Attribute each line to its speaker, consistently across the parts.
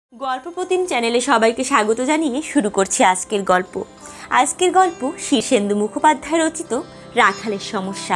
Speaker 1: গল্পপ্রতিম চ্যানেলে সবাইকে স্বাগত জানিয়ে শুরু করছি আজকের গল্প। আজকের গল্প শীর্ষেন্দু মুখোপাধ্যায় রচিত রাখালের সমস্যা।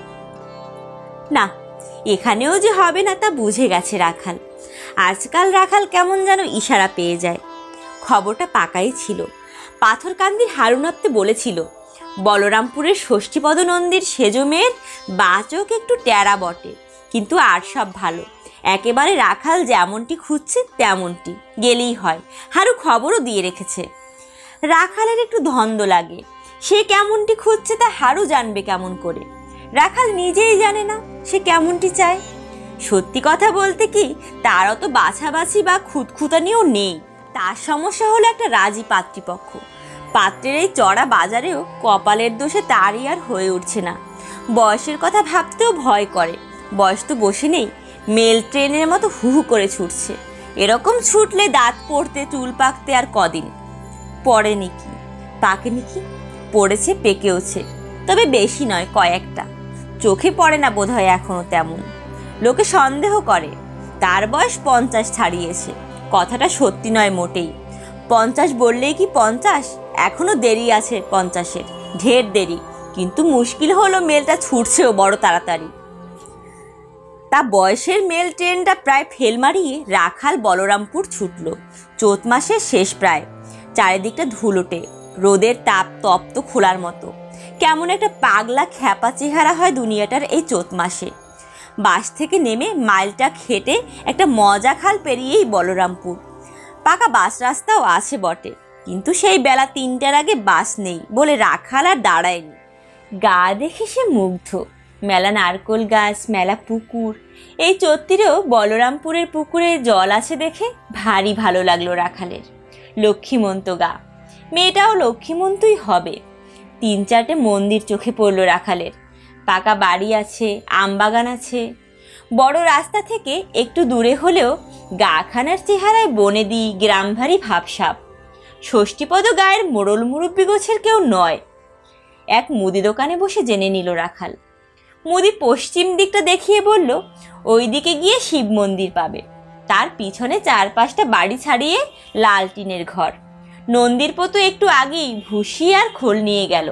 Speaker 1: না, এখানেও যে হবে না তা বুঝে গেছে রাখাল। আজকাল রাখাল কেমন যেন ইশারা পেয়ে যায়। খবরটা পাকাই ছিল। পাথরকান্দির হারুন আপ্তে বলেছিল বলরামপুরের ষষ্ঠীপদ নন্দীর সেজো মেয়ের বাচক একটু টেরা বটে, কিন্তু আর সব ভালো। একেবারে রাখাল যেমনটি খুঁজছে তেমনটি গেলেই হয়। হারু খবরও দিয়ে রেখেছে। রাখালের একটু ধন্দ লাগে, সে কেমনটি খুঁজছে তা হারু জানবে কেমন করে? রাখাল নিজেই জানে না সে কেমনটি চায়। সত্যি কথা বলতে কি, তার অত বাছাবাছি বা খুঁতখুতানিও নেই। তার সমস্যা হলো একটা রাজি পাত্রীপক্ষ। পাত্রের এই চড়া বাজারেও কপালের দোষে তারই আর হয়ে উঠছে না। বয়সের কথা ভাবতেও ভয় করে। বয়স তো বসে নেই, মেল ট্রেনের মতো হু হু করে ছুটছে। এরকম ছুটলে দাঁত পড়তে চুল পাকতে আর কদিন। পড়েনি কি, পাকেনি কি, পড়েছে পেকেওছে, তবে বেশি নয়, কয়েকটা। চোখে পড়ে না বোধহয় এখনো তেমন। লোকে সন্দেহ করে তার বয়স 50 ছাড়িয়েছে। কথাটা সত্যি নয় মোটেই। 50 বললেই কি 50? এখনো দেরি আছে 50-এর, ঢের দেরি। কিন্তু মুশকিল হলো মেলটা ছুটছেও বড় তাড়াতাড়ি। তা বয়সের মেল ট্রেনটা প্রায় ফেল মারিয়ে রাখাল বলরামপুর ছুটল। চৈত মাসের শেষ প্রায়। চারিদিকটা ধুলোটে, রোদের তাপ তপ্ত খোলার মতো। কেমন একটা পাগলা খ্যাপা চেহারা হয় দুনিয়াটার এই চৈত মাসে। বাস থেকে নেমে মাইলটা হেঁটে একটা মজা খাল পেরিয়েই বলরামপুর। পাকা বাস রাস্তাও আছে বটে, কিন্তু সেই বেলা 3টার আগে বাস নেই বলে রাখাল আর দাঁড়ায়নি। গা দেখে সে মুগ্ধ। মেলা নারকোল গাছ, মেলা পুকুর। এই চত্বরেও বলরামপুরের পুকুরে জল আছে দেখে ভারী ভালো লাগলো রাখালের। লক্ষ্মীমন্ত গা, মেয়েটাও লক্ষ্মীমন্তই হবে। 3-4টে মন্দির চোখে পড়ল রাখালের। পাকা বাড়ি আছে, আমবাগান আছে। বড় রাস্তা থেকে একটু দূরে হলেও গাখানার চেহারায় বনেদি গ্রামভারী ভাবসাব। ষষ্ঠীপদ গায়ের মোড়ল মুরব্বী গোছের কেউ নয়। এক মুদি দোকানে বসে জেনে নিল রাখাল। মুদি পশ্চিম দিকটা দেখিয়ে বলল, ওই দিকে গিয়ে শিব মন্দির পাবে। তার পিছনে 4-5টা বাড়ি ছাড়িয়ে লাল টিনের ঘর। নন্দীর পতো একটু আগেই ভুসি আর খোল নিয়ে গেল।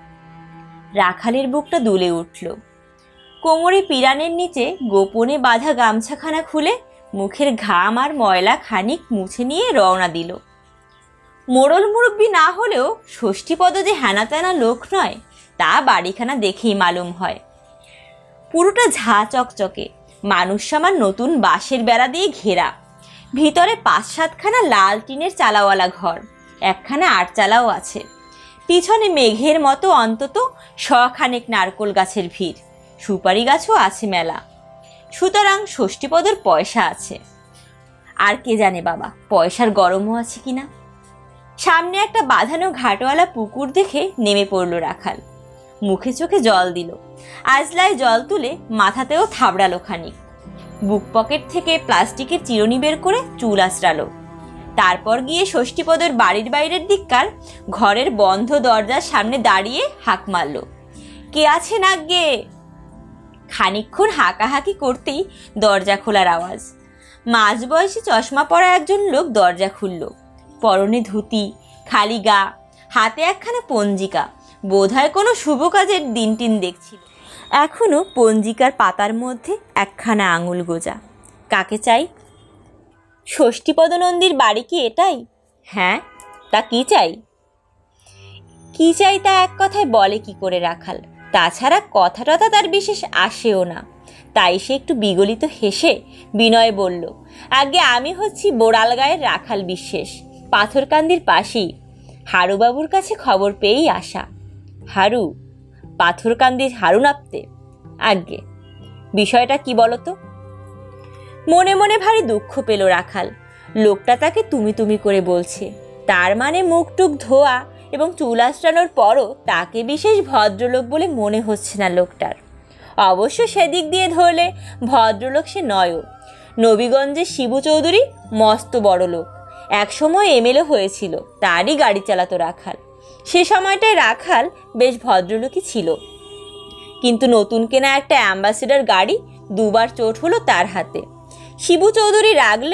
Speaker 1: রাখালের বুকটা দুলে উঠল। কোমরে পিরানের নিচে গোপনে বাঁধা গামছাখানা খুলে মুখের ঘাম আর ময়লা খানিক মুছে নিয়ে রওনা দিল। মোড়ল মুরব্বী না হলেও ষষ্ঠীপদ যে হেনাতেনা লোক নয় তা বাড়িখানা দেখেই মালুম হয়। পুরোটা ঝা চকচকে, মানুষ সামান নতুন বাঁশের বেড়া দিয়ে ঘেরা। ভিতরে 5-7খানা লাল টিনের চালাওয়ালা ঘর, একখানা 8 চালাও আছে। পিছনে মেঘের মতো অন্তত 100খানেক নারকোল গাছের ভিড়। সুপারি গাছও আছে মেলা। সুতরাং ষষ্ঠীপদর পয়সা আছে। আর কে জানে বাবা, পয়সার গরমও আছে কিনা। সামনে একটা বাঁধানো ঘাটওয়ালা পুকুর দেখে নেমে পড়ল রাখাল। মুখে চোখে জল দিল। আজলায় জল তুলে মাথাতেও থাবড়ালো খানিক। বুক পকেট থেকে প্লাস্টিকের চিরুনি বের করে চুল আঁচড়ালো। তারপর গিয়ে ষষ্ঠীপদের বাড়ির বাইরের দিককার ঘরের বন্ধ দরজার সামনে দাঁড়িয়ে হাঁক মারল, কে আছে নাগ্গে? খানিকক্ষণ হাঁকাহাঁকি করতেই দরজা খোলার আওয়াজ। মাঝবয়সী চশমা পরা একজন লোক দরজা খুলল। পরনে ধুতি, খালি গা, হাতে একখানা পঞ্জিকা। বোধহয় কোনো শুভ কাজের দিন দেখছিল। এখনো পঞ্জিকার পাতার মধ্যে একখানা আঙুল গোজা। কাকে চাই? ষষ্ঠীপদ নন্দীর বাড়ি কি এটাই? হ্যাঁ, তা কি চাই? কি চাই তা এক কথায় বলে কি করে রাখাল? তাছাড়া কথাটা তার বিশেষ আসেও না। তাই সে একটু বিগলিত হেসে বিনয় বলল, আগে আমি হচ্ছি বোড়ালগাঁয়ের রাখাল বিশ্বাস, পাথরকান্দির পাশেই। হারুবাবুর কাছে খবর পেয়েই আসা। হারু? পাথরকান্দির হারুন আপ্তে? আজ্ঞে। বিষয়টা কি বলতো? মনে মনে ভারী দুঃখ পেল রাখাল। লোকটা তাকে তুমি তুমি করে বলছে। তার মানে মুখ টুক ধোয়া এবং চুল আঁচড়ানোর পরও তাকে বিশেষ ভদ্রলোক বলে মনে হচ্ছে না লোকটার। অবশ্য সেদিক দিয়ে ধরলে ভদ্রলোক সে নয়ও। নবীগঞ্জের শিবু চৌধুরী মস্ত বড় লোক, একসময় এমএলএ হয়েছিল। তারই গাড়ি চালাতো রাখাল। সে সময়টায় রাখাল বেশ ভদ্রলোকই ছিল। কিন্তু নতুন কেনা একটা অ্যাম্বাসেডর গাড়ি 2বার চোট হলো তার হাতে। শিবু চৌধুরী রাগলেও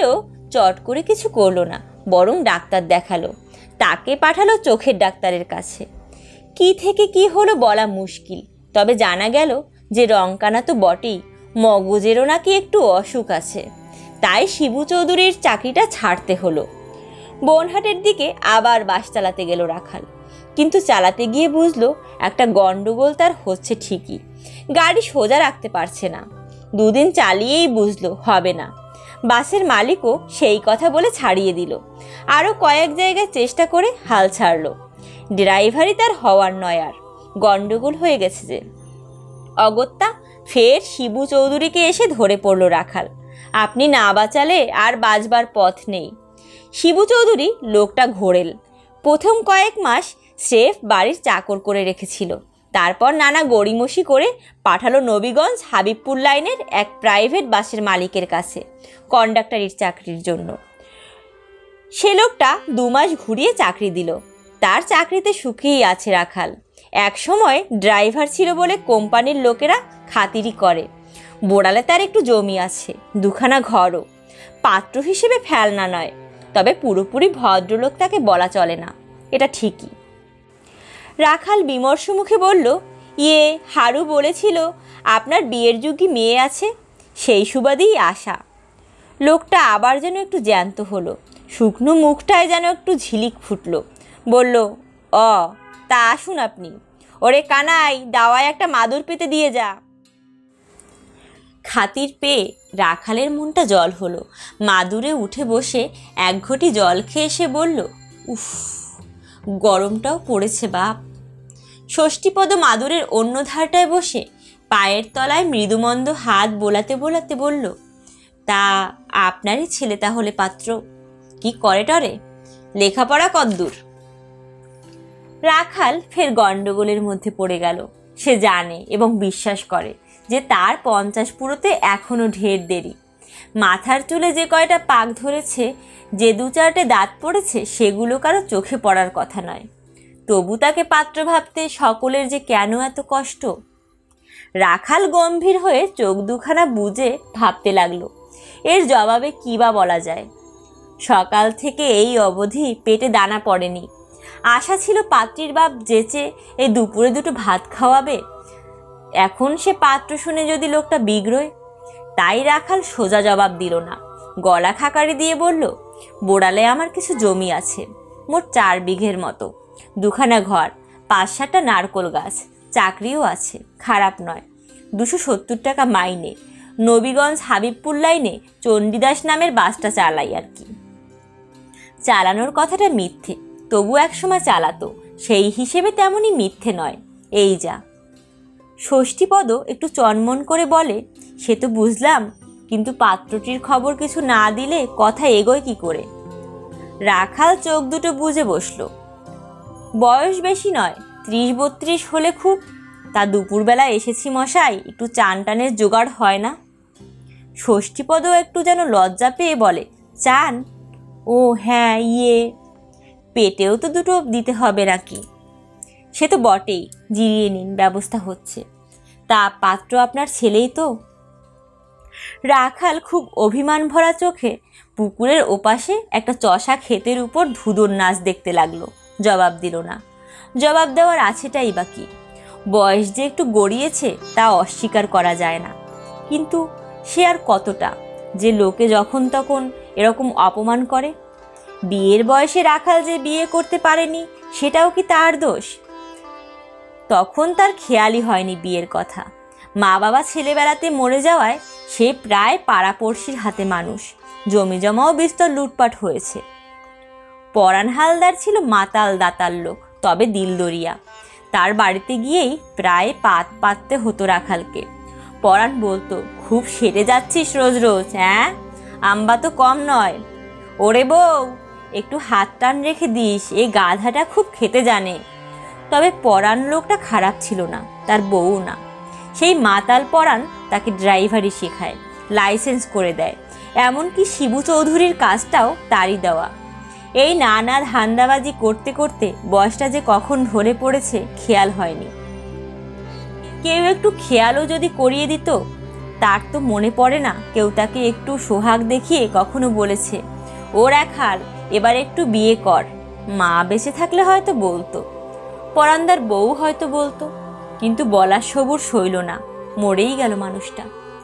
Speaker 1: চট করে কিছু করলো না, বরং ডাক্তার দেখালো। তাকে পাঠালো চোখের ডাক্তারের কাছে। কি থেকে কি হলো বলা মুশকিল, তবে জানা গেল যে রংকানা তো বটেই, মগজেরও নাকি একটু অসুখ আছে। তাই শিবু চৌধুরীর চাকরিটা ছাড়তে হলো। বনহাটের দিকে আবার বাস চালাতে গেল রাখাল, কিন্তু চালাতে গিয়ে বুঝলো একটা গন্ডগোল তার হচ্ছে ঠিকই, গাড়ি সোজা রাখতে পারছে না। দুদিন চালিয়েই বুঝলো হবে না। বাসের মালিকও সেই কথা বলে ছাড়িয়ে দিল। আরও কয়েক জায়গায় চেষ্টা করে হাল ছাড়লো। ড্রাইভারই তার হওয়ার নয়, আর গন্ডগোল হয়ে গেছে যে। অগত্যা ফের শিবু চৌধুরীকে এসে ধরে পড়ল রাখাল। আপনি না বাঁচালে আর বাঁচবার পথ নেই। শিবু চৌধুরী লোকটা ঘোরেল। প্রথম কয়েক মাস স্রেফ বাড়ির চাকর করে রেখেছিল, তারপর নানা গড়িমসি করে পাঠালো নবীগঞ্জ হাবিবপুর লাইনের এক প্রাইভেট বাসের মালিকের কাছে কন্ডাক্টরির চাকরির জন্য। সে লোকটা 2 মাস ঘুরিয়ে চাকরি দিল। তার চাকরিতে সুখেই আছে রাখাল। এক সময় ড্রাইভার ছিল বলে কোম্পানির লোকেরা খাতিরই করে। বোড়ালে তার একটু জমি আছে, 2খানা ঘরও। পাত্র হিসেবে ফেলনা নয়, তবে পুরোপুরি ভদ্রলোক তাকে বলা চলে না, এটা ঠিকই। রাখাল বিমর্ষ মুখে বলল, হারু বলেছিল আপনার বিয়ের যোগ্যী মেয়ে আছে, সেই সুবাদেই আশা। লোকটা আবার যেন একটু জ্যান্ত হলো, শুকনো মুখটায় যেন একটু ঝিলিক ফুটল। বলল, তা আসুন আপনি। ওরে কানাই, দাওয়ায় একটা মাদুর পেতে দিয়ে যা। খাতির পেয়ে রাখালের মনটা জল হলো। মাদুরে উঠে বসে 1 ঘটি জল খেয়ে সে বলল, উফ, গরমটাও পড়েছে বাপ। ষষ্ঠীপদ মাদুরের অন্য ধারটায় বসে পায়ের তলায় মৃদুমন্দ হাত বোলাতে বোলাতে বলল, তা আপনারই ছেলে তাহলে পাত্র? কি করে টরে? লেখাপড়া কদ্দূর? রাখাল ফের গন্ডগোলের মধ্যে পড়ে গেল। সে জানে এবং বিশ্বাস করে যে তার 50 পুরোতে এখনো ঢের দেরি। মাথার চুলে যে কয়টা পাক ধরেছে, যে 2-4টে দাঁত পড়েছে, সেগুলো কারো চোখে পড়ার কথা নয়। তবু তাকে পাত্র ভাবতে সকলের যে কেন এত কষ্ট। রাখাল গম্ভীর হয়ে চোখ 2খানা বুজে ভাবতে লাগলো, এর জবাবে কী বা বলা যায়। সকাল থেকে এই অবধি পেটে দানা পড়েনি। আশা ছিল পাত্রীর বাপ যেচে এই দুপুরে 2টো ভাত খাওয়াবে। এখন সে পাত্র শুনে যদি লোকটা বিগ্রয়। তাই রাখাল সোজা জবাব দিল না, গলা খাকারি দিয়ে বলল, বোড়ালে আমার কিছু জমি আছে, মোট 4 বিঘের মতো, 2খানা ঘর, 5-7টা নারকোল গাছ, চাকরিও আছে, খারাপ নয়। 270 টাকা মাইনে। নবীগঞ্জ হাবিবপুর লাইনে চণ্ডীদাস নামের বাসটা চালাই আর কি। চালানোর কথাটা মিথ্যে, তবু একসময় চালাতো, সেই হিসেবে তেমনই মিথ্যে নয়। এই যা। ষষ্ঠীপদ একটু চনমন করে বলে, সে তো বুঝলাম, কিন্তু পাত্রটির খবর কিছু না দিলে কথা এগোয় কি করে? রাখাল চোখ 2টো বুজে বসল। বয়স বেশি নয়, 30-32 হলে খুব। তা দুপুরবেলা এসেছি মশাই, একটু চান টানের জোগাড় হয় না? ষষ্ঠীপদও একটু যেন লজ্জা পেয়ে বলে, চান? ও হ্যাঁ, পেটেও তো 2টো দিতে হবে নাকি? সে তো বটেই, জিরিয়ে নিন, ব্যবস্থা হচ্ছে। তা পাত্র আপনার ছেলেই তো? রাখাল খুব অভিমান ভরা চোখে পুকুরের ওপাশে একটা চষা ক্ষেতের উপর ধুদোর নাচ দেখতে লাগলো। জবাব দিল না। জবাব দেওয়ার আছেটাই বা কি? বয়স যে একটু গড়িয়েছে তা অস্বীকার করা যায় না, কিন্তু সে আর কতটা যে লোকে যখন তখন এরকম অপমান করে? বিয়ের বয়সে রাখাল যে বিয়ে করতে পারেনি, সেটাও কি তার দোষ? তখন তার খেয়ালই হয়নি বিয়ের কথা। মা বাবা ছেলেবেলাতে মরে যাওয়ায় সে প্রায় পাড়াপড়শির হাতে মানুষ। জমি জমাও বিস্তর লুটপাট হয়েছে। পরাণ হালদার ছিল মাতাল দাতাল লোক, তবে দিলদরিয়া। তার বাড়িতে গিয়েই প্রায় পাত পাততে হতো রাখালকে। পরাণ বলতো, খুব সেরে যাচ্ছিস রোজ রোজ, হ্যাঁ? আম্বা তো কম নয়। ওরে বউ, একটু হাত টান রেখে দিস, এই গাধাটা খুব খেতে জানে। তবে পরাণ লোকটা খারাপ ছিল না, তার বউ না। সেই মাতাল পরাণ তাকে ড্রাইভারি শেখায়, লাইসেন্স করে দেয়। এমনকি শিবু চৌধুরীর কাজটাও তারই দেওয়া। এই নানা ধান্দাবাজি করতে করতে বয়সটা যে কখন ঢলে পড়েছে খেয়াল হয়নি। কেউ একটু খেয়ালও যদি করিয়ে দিত, তার তো মনে পড়ে না কেউ তাকে একটু সোহাগ দেখিয়ে কখনো বলেছে, ও রাখাল, এবার একটু বিয়ে কর। মা বেঁচে থাকলে হয়তো বলতো, পরান্দার বউ হয়তো বলতো, কিন্তু বলার সবুর সইল না, মরেই গেল মানুষটা।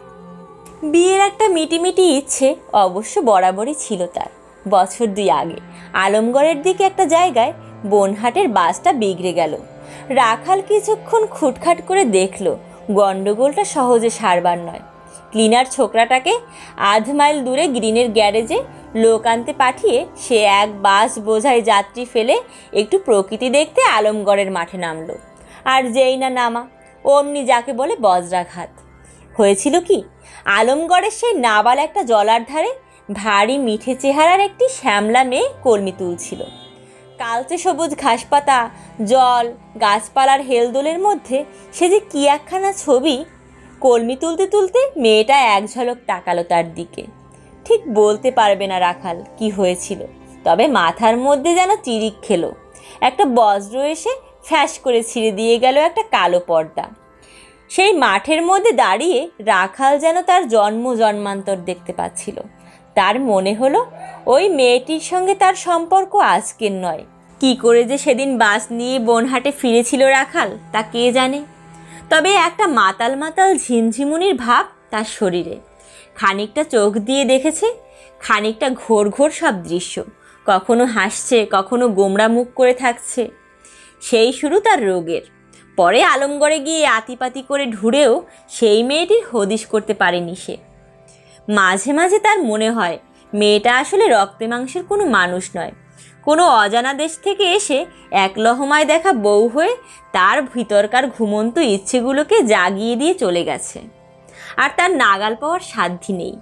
Speaker 1: বিয়ের একটা মিটিমিটি ইচ্ছে অবশ্য বরাবরই ছিল তার। বছর 2 আগে আলমগড়ের দিকে একটা জায়গায় বনহাটের বাসটা বিগড়ে গেল। রাখাল কিছুক্ষণ খুটখাট করে দেখল গন্ডগোলটা সহজে সারবার নয়। ক্লিনার ছোকরাটাকে 1/2 মাইল দূরে গ্রিনের গ্যারেজে লোক আনতে পাঠিয়ে সে এক বাস বোঝাই যাত্রী ফেলে একটু প্রকৃতি দেখতে আলমগড়ের মাঠে নামলো। আর যেই না নামা, অমনি যাকে বলে বজ্রাঘাত। হয়েছিল কি, আলমগড়ের সেই নাবাল একটা জলার ধারে ভারী মিঠে চেহারার একটি শ্যামলা মেয়ে কলমি তুলছিল। কালচে সবুজ ঘাসপাতা, জল, গাছপালার হেলদোলের মধ্যে সে যে কি একখানা ছবি। কলমি তুলতে তুলতে মেয়েটা এক ঝলক তাকালো তার দিকে। ঠিক বলতে পারবে না রাখাল কি হয়েছিল, তবে মাথার মধ্যে যেন চিরিক খেলো। একটা বজ্র এসে ফ্যাস করে ছিঁড়ে দিয়ে গেল একটা কালো পর্দা। সেই মাঠের মধ্যে দাঁড়িয়ে রাখাল যেন তার জন্ম জন্মান্তর দেখতে পাচ্ছিল। তার মনে হলো ওই মেয়েটির সঙ্গে তার সম্পর্ক আজকের নয়। কি করে যে সেদিন বাস নিয়ে বনহাটে ফিরেছিল রাখাল তা কে জানে। তবে একটা মাতাল মাতাল ঝিমঝিমুনির ভাব তার শরীরে। খানিকটা চোখ দিয়ে দেখেছে, খানিকটা ঘোর ঘোর সব দৃশ্য। কখনো হাসছে, কখনো গোমড়া মুখ করে থাকছে। সেই শুরু তার রোগের। পরে আলমগড়ে গিয়ে আতিপাতি করে ঢুড়েও সেই মেয়েটির হদিশ করতে পারেনি সে। মাঝে মাঝে তার মনে হয় মেয়েটা আসলে রক্তে মাংসের কোনো মানুষ নয়, কোনো অজানা দেশ থেকে এসে এক লহমায় দেখা বউ হয়ে তার ভিতরকার ঘুমন্ত ইচ্ছেগুলোকে জাগিয়ে দিয়ে চলে গেছে। আর তার নাগাল পাওয়ার সাধ্য নেই।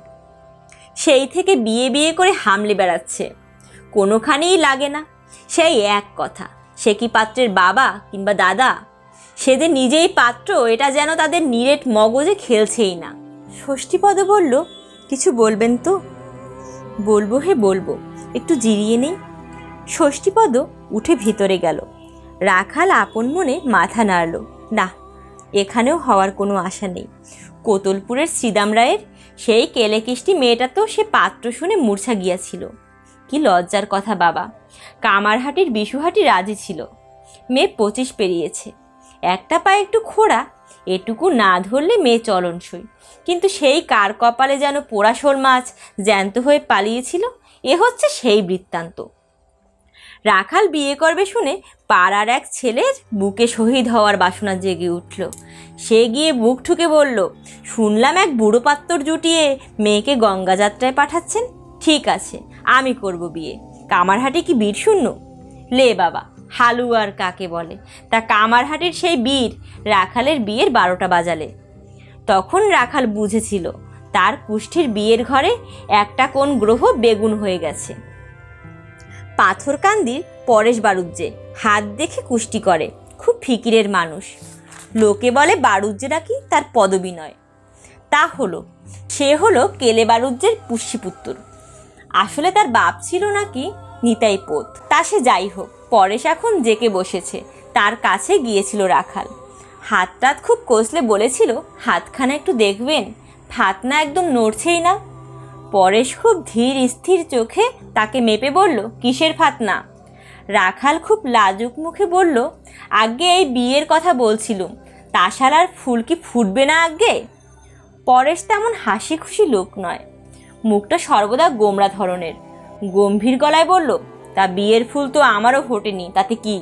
Speaker 1: সেই থেকে বিয়ে বিয়ে করে হামলে বেড়াচ্ছে, কোনোখানেই লাগে না। সেই এক কথা, সে কি পাত্রের বাবা কিংবা দাদা? সে যে নিজেই পাত্র, এটা যেন তাদের নিরেট মগজে খেলছেই না। ষষ্ঠীপদ বলল, কিছু বলবেন তো? বলবো হে বলবো, একটু জিরিয়ে নেই। ষষ্ঠীপদ উঠে ভিতরে গেল। রাখাল আপন মনে মাথা নাড়ল। না, এখানেও হওয়ার কোনো আশা নেই। কোতলপুরের শ্রীদাম রায়ের সেই কেলেকিষ্টি মেয়েটা তো সে পাত্র শুনে মূর্ছা গিয়াছিল। কি লজ্জার কথা বাবা! কামারহাটির বিশুহাটি রাজি ছিল। মেয়ে 25 পেরিয়েছে, একটা পায়ে একটু খোড়া, এটুকু না ধরলে মেয়ে চলনসই। কিন্তু সেই কার কপালে যেন পোড়া শোল মাছ জ্যান্ত হয়ে পালিয়েছিল। এ হচ্ছে সেই বৃত্তান্ত। রাখাল বিয়ে করবে শুনে পাড়ার এক ছেলের বুকে শহীদ হওয়ার বাসনা জেগে উঠল। সে গিয়ে বুক ঠুকে বলল, শুনলাম এক বুড়ো পাত্তর জুটিয়ে মেয়েকে গঙ্গা যাত্রায় পাঠাচ্ছেন। ঠিক আছে, আমি করব বিয়ে। কামারহাটি কি বীর শূন্য? লে বাবা, হালুয়ার কাকে বলে? তা কামারহাটির সেই বীর রাখালের বিয়ের 12টা বাজালে। তখন রাখাল বুঝেছিল তার কুষ্ঠির বিয়ের ঘরে একটা কোন গ্রহ বেগুন হয়ে গেছে। পাথরকান্দির পরেশ বাড়ুজ্জে হাত দেখে কুষ্টি করে, খুব ফিকিরের মানুষ। লোকে বলে বাড়ুজ্জে নাকি তার পদবী নয়। তা হলো, সে হলো কেলে বাড়ুজ্জের পুষ্যিপুত্র। আসলে তার বাপ ছিল নাকি নিতাই পোত। তা সে যাই হোক, পরেশ এখন জেকে বসেছে। তার কাছে গিয়েছিল রাখাল। হাতটাত খুব কষলে বলেছিল, হাতখানা একটু দেখবেন, ফাতনা একদম নড়ছেই না। পরেশ খুব ধীর স্থির চোখে তাকে মেপে বলল, কিসের ফাতনা? রাখাল খুব লাজুক মুখে বলল, আগে এই বিয়ের কথা বলছিলুম, তাশালার ফুল কি ফুটবে না আগে? পরেশ তেমন হাসি খুশি লোক নয়, মুখটা সর্বদা গোমরা ধরনের। গম্ভীর গলায় বলল, তা বিয়ের ফুল তো আমারও ফোটেনি, তাতে কি?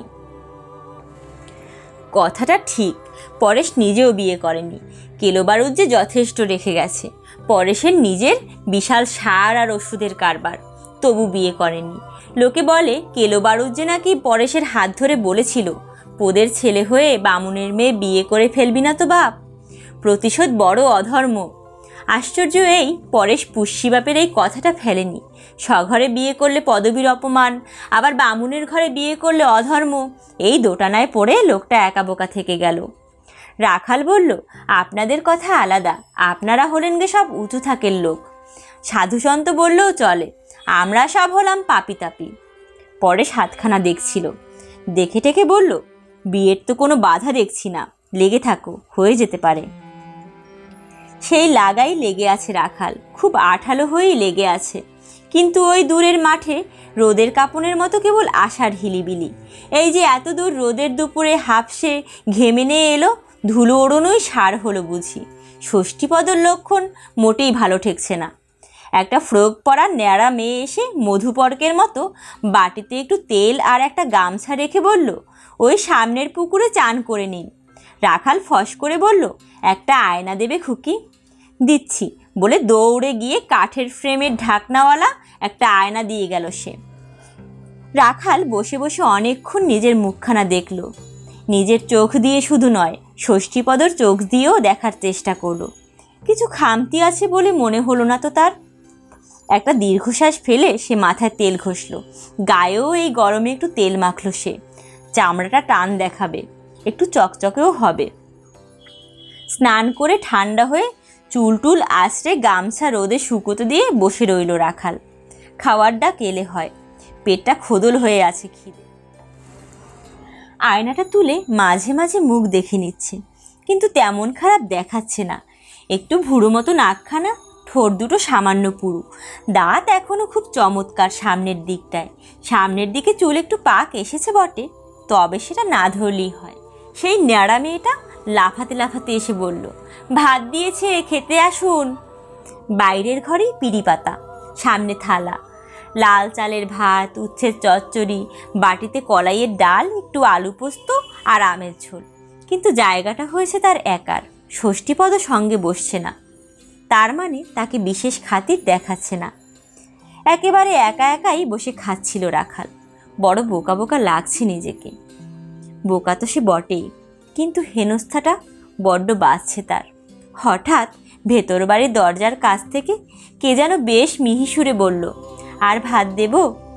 Speaker 1: কথাটা ঠিক, পরেশ নিজেও বিয়ে করেনি। কেলোবারুজ্জে যথেষ্ট রেখে গেছে। পরেশের নিজের বিশাল সার আর ওষুধের কারবার, তবু বিয়ে করেনি। লোকে বলে কেলোবারুজ্জে নাকি পরেশের হাত ধরে বলেছিল, পোদের ছেলে হয়ে বামুনের মেয়ে বিয়ে করে ফেলবি না তো বাপ? প্রতিশোধ বড় অধর্ম। আশ্চর্য এই, পরেশ পুষ্যি বাপের এই কথাটা ফেলেনি। স্বঘরে বিয়ে করলে পদবীর অপমান, আবার বামুনের ঘরে বিয়ে করলে অধর্ম। এই দোটানায় পড়ে লোকটা একা বোকা থেকে গেল। রাখাল বলল, আপনাদের কথা আলাদা, আপনারা হলেন গে সব উঁচু থাকের লোক। সাধুসন্ত বললেও চলে, আমরা সব হলাম পাপি তাপি। পরেশ হাতখানা দেখছিল, দেখে টেকে বলল, বিয়ের তো কোনো বাধা দেখছি না, লেগে থাকো, হয়ে যেতে পারে। সেই লাগাই লেগে আছে রাখাল, খুব আঠালো হয়েই লেগে আছে। কিন্তু ওই দূরের মাঠে রোদের কাঁপনের মতো কেবল আশার হিলিবিলি। এই যে এত দূর রোদের দুপুরে হাঁপসে ঘেমে নিয়ে এলো, ধুলো ওড়োনোই সার হলো বুঝি। ষষ্ঠীপদর লক্ষণ মোটেই ভালো ঠেকছে না। একটা ফ্রক পরা ন্যাড়া মেয়ে এসে মধুপর্কের মতো বাটিতে একটু তেল আর একটা গামছা রেখে বলল, ওই সামনের পুকুরে চান করে নিন। রাখাল ফস করে বলল, একটা আয়না দেবে খুকি? দিচ্ছি বলে দৌড়ে গিয়ে কাঠের ফ্রেমের ঢাকনাওয়ালা একটা আয়না দিয়ে গেল সে। রাখাল বসে বসে অনেকক্ষণ নিজের মুখখানা দেখল। নিজের চোখ দিয়ে শুধু নয়, ষষ্ঠীপদর চোখ দিয়েও দেখার চেষ্টা করলো। কিছু খামতি আছে বলে মনে হলো না তো তার। একটা দীর্ঘশ্বাস ফেলে সে মাথায় তেল ঘষল। গায়েও এই গরমে একটু তেল মাখলো সে। চামড়াটা টান দেখাবে, একটু চকচকেও হবে। স্নান করে ঠান্ডা হয়ে চুল টুল আঁচড়ে গামছা রোদে শুকোতে দিয়ে বসে রইল রাখাল। খাওয়ার ডাক এলে হয়, পেটটা খোদল হয়ে আছে খিদে। আয়নাটা তুলে মাঝে মাঝে মুখ দেখে নিচ্ছে, কিন্তু তেমন খারাপ দেখাচ্ছে না। একটু ভুরো মতো নাকখানা, ঠোঁট দুটো সামান্য পুরু, দাঁত এখনো খুব চমৎকার সামনের দিকটায়। সামনের দিকে চুল একটু পাক এসেছে বটে, তবে সেটা না ধরলেই হয়। সেই ন্যাড়া মেয়েটা লাফাতে লাফাতে এসে বলল, ভাত দিয়েছে, খেতে আসুন। বাইরের ঘরেই পিড়ি পাতা, সামনে থালা, লাল চালের ভাত, উচ্ছের চচ্চড়ি, বাটিতে কলাইয়ের ডাল, একটু আলু পোস্ত আর আমের ঝোল। কিন্তু জায়গাটা হয়েছে তার একার, ষষ্ঠীপদ সঙ্গে বসছে না। তার মানে তাকে বিশেষ খাতির দেখাচ্ছে না। একেবারে একা একাই বসে খাচ্ছিল রাখাল। বড় বোকা বোকা লাগছে নিজেকে। বোকা তো সে বটেই, কিন্তু হেনস্থাটা বড্ড বাজছে তার। হঠাৎ ভেতর বাড়ির দরজার কাছ থেকে কে যেন বেশ মিহি সুরে বলল, আর ভাত দেব?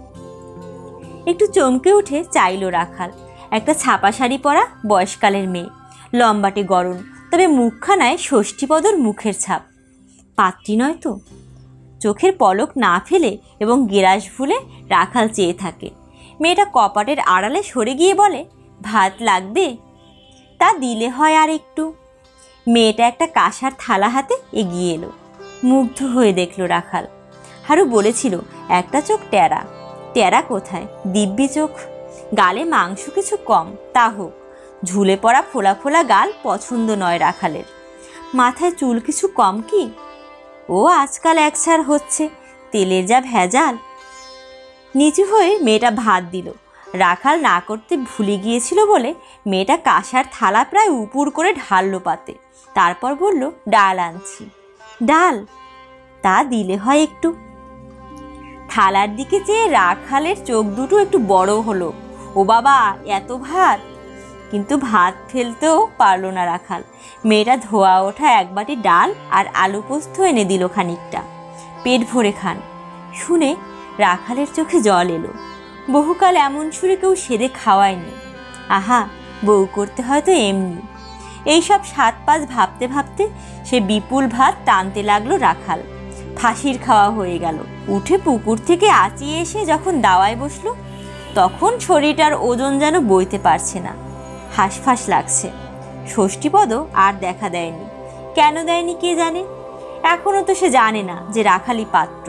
Speaker 1: একটু চমকে উঠে চাইল রাখাল। একটা ছাপা শাড়ি পরা বয়সকালের মেয়ে, লম্বাটে গরম, তবে মুখখানায় ষষ্ঠীপদর মুখের ছাপ। পাত্রী নয় তো? চোখের পলক না ফেলে এবং গেরাস ভুলে রাখাল চেয়ে থাকে। মেয়েটা কপাটের আড়ালে সরে গিয়ে বলে, ভাত লাগবে? তা দিলে হয় আর একটু। মেয়েটা একটা কাঁসার থালা হাতে এগিয়ে এলো। মুগ্ধ হয়ে দেখলো রাখাল। হারু বলেছিল একটা চোখ টেরা। টেরা কোথায়, দিব্যি চোখ। গালে মাংস কিছু কম, তা হোক। ঝুলে পড়া ফোলা ফোলা গাল পছন্দ নয় রাখালের। মাথায় চুল কিছু কম কি? ও আজকাল একসার হচ্ছে, তেলের যা ভেজাল। নিচু হয়ে মেয়েটা ভাত দিল। রাখাল না করতে ভুলে গিয়েছিল বলে মেয়েটা কাঁসার থালা প্রায় উপুর করে ঢাললো পাতে। তারপর বলল, ডাল আনছি। ডাল? তা দিলে হয় একটু। থালার দিকে চেয়ে রাখালের চোখ দুটো একটু বড় হলো। ও বাবা, এত ভাত! কিন্তু ভাত ফেলতেও পারল না রাখাল। মেয়েটা ধোয়া ওঠা এক বাটি ডাল আর আলু পোস্ত এনে দিল খানিকটা। পেট ভরে খান। শুনে রাখালের চোখে জল এলো। বহুকাল এমন সুরে কেউ সেদে খাওয়ায়নি। আহা, বউ করতে হয়তো এমনি। এইসব 7-5 ভাবতে ভাবতে সে বিপুল ভাত টানতে লাগলো রাখাল। ফাঁসির খাওয়া হয়ে গেল। উঠে পুকুর থেকে আঁচিয়ে এসে যখন দাওয়ায় বসলো, তখন শরীরটার ওজন যেন বইতে পারছে না। হাঁসফাঁস লাগছে। ষষ্ঠীপদও আর দেখা দেয়নি। কেন দেয়নি কে জানে। এখনো তো সে জানে না যে রাখালি পাত্র।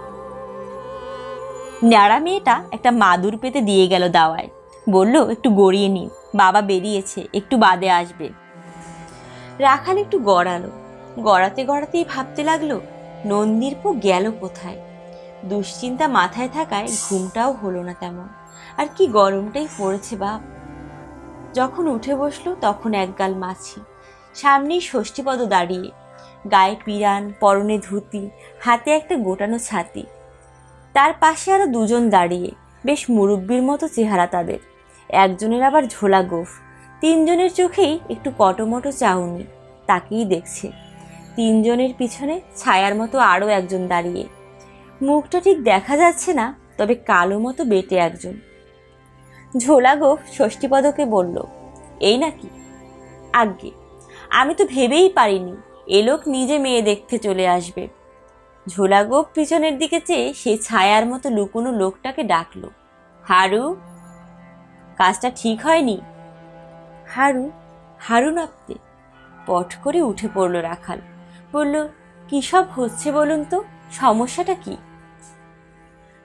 Speaker 1: ন্যাড়া মেয়েটা একটা মাদুর পেতে দিয়ে গেল দাওয়ায়। বলল, একটু গড়িয়ে নিন, বাবা বেরিয়েছে, একটু বাদে আসবে। রাখাল একটু গড়ালো। গড়াতে গড়াতেই ভাবতে লাগলো, নন্দীরপো গেল কোথায়। দুশ্চিন্তা মাথায় থাকায় ঘুমটাও হলো না তেমন। আর কি গরমটাই পড়েছে বাপ। যখন উঠে বসলো তখন একগাল মাছি। সামনেই ষষ্ঠীপদ দাঁড়িয়ে, গায়ে পিরান, পরনে ধুতি, হাতে একটা গোটানো ছাতি। তার পাশে আরো দুজন দাঁড়িয়ে, বেশ মুরব্বির মতো চেহারা তাদের। একজনের আবার ঝোলা গোফ। 3 জনের চোখেই একটু কটমটো চাউনি, তাকেই দেখছে। 3 জনের পিছনে ছায়ার মতো আরও একজন দাঁড়িয়ে। মুখটা ঠিক দেখা যাচ্ছে না, তবে কালো মতো বেটে একজন। ঝোলা গোফ ষষ্ঠীপদকে বলল, এই নাকি? আজ্ঞে, আমি তো ভেবেই পারিনি এ লোক নিজে মেয়ে দেখতে চলে আসবে। ঝোলা গোফ পিছনের দিকে চেয়ে সেই ছায়ার মতো লুকোনো লোকটাকে ডাকলো, হারু। কাজটা ঠিক হয়নি। হারু? হারু নাপতে? পট করে উঠে পড়লো রাখাল। বলল, কী সব হচ্ছে বলুন তো, সমস্যাটা কি?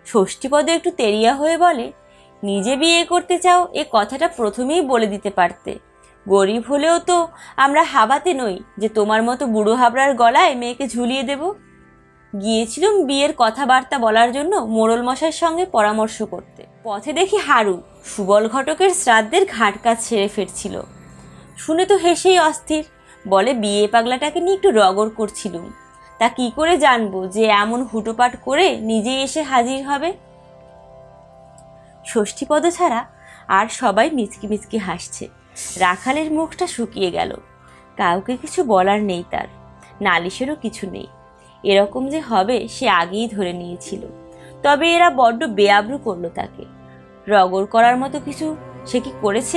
Speaker 1: ষষ্ঠীপদ একটু তেরিয়া হয়ে বলে, নিজে বিয়ে করতে চাও এ কথাটা প্রথমেই বলে দিতে পারতে। গরিব হলেও তো আমরা হাবাতে নই যে তোমার মতো বুড়ো হাবড়ার গলায় মেয়েকে ঝুলিয়ে দেব। গিয়েছিলাম বিয়ের কথাবার্তা বলার জন্য মোড়ল মশাইয়ের সঙ্গে পরামর্শ করতে। পথে দেখি হারু সুবল ঘটকের শ্রাদ্ধের ঘাট কাজ সেরে ফিরছিল। শুনে তো হেসেই অস্থির, বলে বিয়ে পাগলাটাকে নিয়ে একটু রগড় করছিলুম, তা কি করে জানবো যে এমন হুটোপাট করে নিজেই এসে হাজির হবে। ষষ্ঠীপদ ছাড়া আর সবাই মিচকি মিচকি হাসছে। রাখালের মুখটা শুকিয়ে গেল। কাউকে কিছু বলার নেই, তার নালিশেরও কিছু নেই। এরকম যে হবে সে আগেই ধরে নিয়েছিল। তবে এরা বড্ড বেআব্রু করলো তাকে। রগড় করার মতো কিছু সে কি করেছে?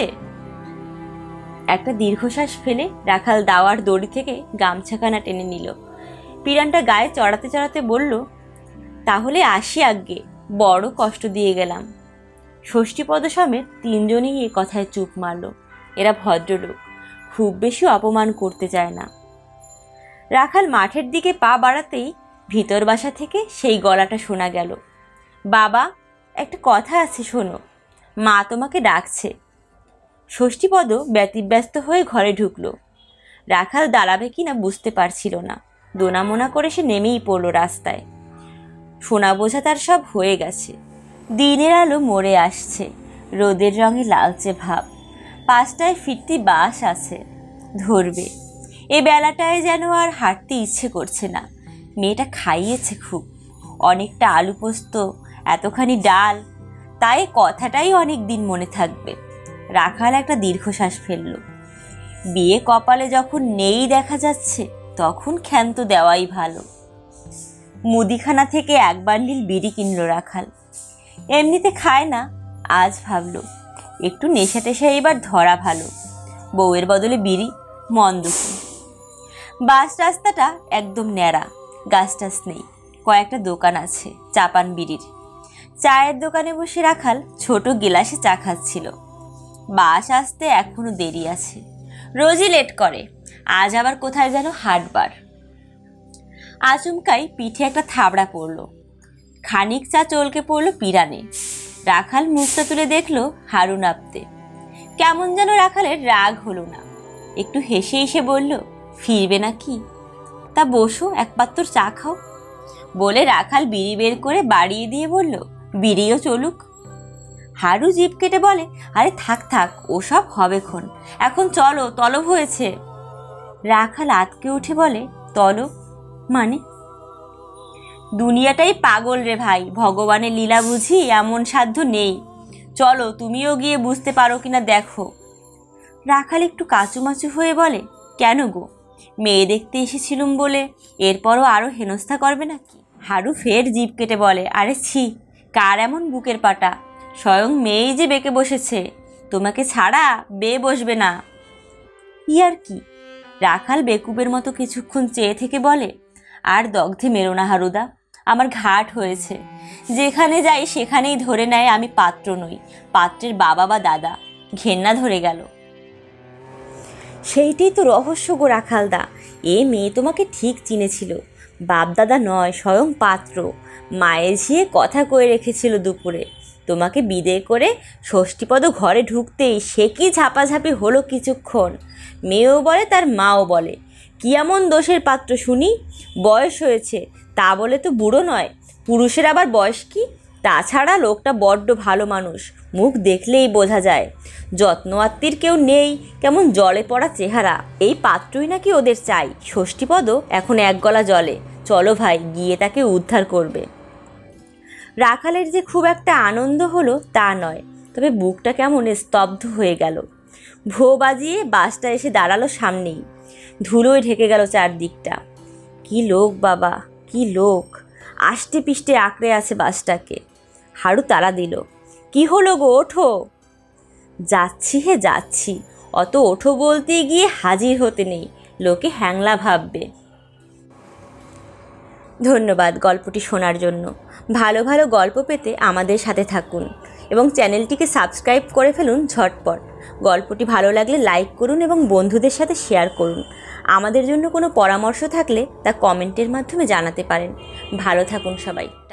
Speaker 1: একটা দীর্ঘশ্বাস ফেলে রাখাল দাওয়ার দড়ি থেকে গামছাখানা টেনে নিল। পিরানটা গায়ে চড়াতে চড়াতে বলল, তাহলে আসি আজ্ঞে, বড় কষ্ট দিয়ে গেলাম। ষষ্ঠীপদ সমেত তিনজনই এ কথায় চুপ মারল। এরা ভদ্রলোক, খুব বেশি অপমান করতে চায় না। রাখাল মাঠের দিকে পা বাড়াতেই ভিতর বাসা থেকে সেই গলাটা শোনা গেল, বাবা, একটা কথা আছে শোনো, মা তোমাকে ডাকছে। ষষ্ঠীপদ ব্যতিব্যস্ত হয়ে ঘরে ঢুকল। রাখাল দাঁড়াবে কিনা বুঝতে পারছিল না। দোনামোনা করে সে নেমেই পড়ল রাস্তায়। সোনা বোঝা তার সব হয়ে গেছে। দিনের আলো মরে আসছে, রোদের রঙে লালচে ভাব। 5টায় ফিরতি বাস আছে, ধরবে। এ বেলাটায় যেন আর হাঁটতে ইচ্ছে করছে না। মেয়েটা খাইয়েছে খুব, অনেকটা আলু পোস্ত, এতখানি ডাল, তাই কথাটাই অনেক দিন মনে থাকবে। রাখাল একটা দীর্ঘশ্বাস ফেলল। বিয়ে কপালে যখন নেই দেখা যাচ্ছে, তখন ক্ষান্ত দেওয়াই ভালো। মুদিখানা থেকে 1 বান্ডিল বিড়ি কিনল রাখাল। এমনিতে খায় না, আজ ভাবলো একটু নেশা টেশা এবার ধরা ভালো। বউয়ের বদলে বিড়ি, মন্দ কি। বাস রাস্তাটা একদম ন্যাড়া, গাছ টাছ নেই। কয়েকটা দোকান আছে চাপান বিড়ির। চায়ের দোকানে বসে রাখাল ছোট গিলাসে চা খাচ্ছিল। বাস আসতে এখনো দেরি আছে, রোজই লেট করে। আজ আবার কোথায় যেন হাটবার। আচমকাই পিঠে একটা থাবড়া পড়ল। খানিক চা চলকে পড়ল পিরানে। রাখাল মুখটা তুলে দেখলো হারু নাপতে। কেমন যেন রাখালের রাগ হলো না, একটু হেসে এসে বলল, ফিরবে না কি? তা বসো, এক পাত্র চা খাও। বলে রাখাল বিড়ি বের করে বাড়িয়ে দিয়ে বলল, বিড়িও চলুক। হারু জিভ কেটে বলে, আরে থাক থাক, ওসব হবেক্ষণ, এখন চলো, তলব হয়েছে। রাখাল আতকে উঠে বলে, তলব মানে? দুনিয়াটাই পাগল রে ভাই, ভগবানের লীলা বুঝি এমন সাধ্য নেই। চলো, তুমিও গিয়ে বুঝতে পারো কিনা দেখো। রাখাল একটু কাচুমাচু হয়ে বলে, কেন গো, মেয়ে দেখতে এসেছিলুম বলে এরপরও আরো হেনস্থা করবে নাকি? হারু ফের জিভ কেটে বলে, আরে ছি, কার এমন বুকের পাটা, স্বয়ং মেয়েই যে বেঁকে বসেছে, তোমাকে ছাড়া বেয়ে বসবে না। ইয়ার কি? রাখাল বেকুবের মতো কিছুক্ষণ চেয়ে থেকে বলে, আর দগ্ধে মেরো না হারুদা, আমার ঘাট হয়েছে। যেখানে যাই সেখানেই ধরে নেয় আমি পাত্র নই, পাত্রের বাবা বা দাদা। ঘেন্না ধরে গেল। সেইটাই তো রহস্য গো রাখালদা, এ মেয়ে তোমাকে ঠিক চিনেছিল, বাপ দাদা নয়, স্বয়ং পাত্র। মায়ের ঝিয়ে কথা কয়ে রেখেছিল দুপুরে, তোমাকে বিদে করে ষষ্ঠীপদ ঘরে ঢুকতেই সে কি ঝাপাঝাপি হলো কিছুক্ষণ। মেয়েও বলে তার মাও বলে, কি এমন দোষের পাত্র শুনি? বয়স হয়েছে তা বলে তো বুড়ো নয়, পুরুষের আবার বয়স কি? তাছাড়া লোকটা বড্ড ভালো মানুষ, মুখ দেখলেই বোঝা যায়। যত্ন আত্মীর কেউ নেই, কেমন জলে পড়া চেহারা। এই পাত্রই নাকি ওদের চাই। ষষ্ঠীপদ এখন এক গলা জলে, চলো ভাই, গিয়ে তাকে উদ্ধার করবে। রাখালের যে খুব একটা আনন্দ হলো তা নয়, তবে বুকটা কেমন স্তব্ধ হয়ে গেল। ভো বাজিয়ে বাসটা এসে দাঁড়ালো সামনেই। ধুলোয় ঢেকে গেল চারদিকটা। কি লোক বাবা, কি লোক! আষ্টে পিষ্টে আঁকড়ে আছে বাসটাকে। হারু তাড়া দিল, কি হলো গো, ওঠো। যাচ্ছি হে যাচ্ছি, অত ওঠো বলতে গিয়ে হাজির হতে নেই, লোকে হ্যাংলা ভাববে। ধন্যবাদ গল্পটি শোনার জন্য। ভালো ভালো গল্প পেতে আমাদের সাথে থাকুন এবং চ্যানেলটিকে সাবস্ক্রাইব করে ফেলুন ঝটপট। গল্পটি ভালো লাগলে লাইক করুন এবং বন্ধুদের সাথে শেয়ার করুন। আমাদের জন্য কোনো পরামর্শ থাকলে তা কমেন্টের মাধ্যমে জানাতে পারেন। ভালো থাকুন সবাই।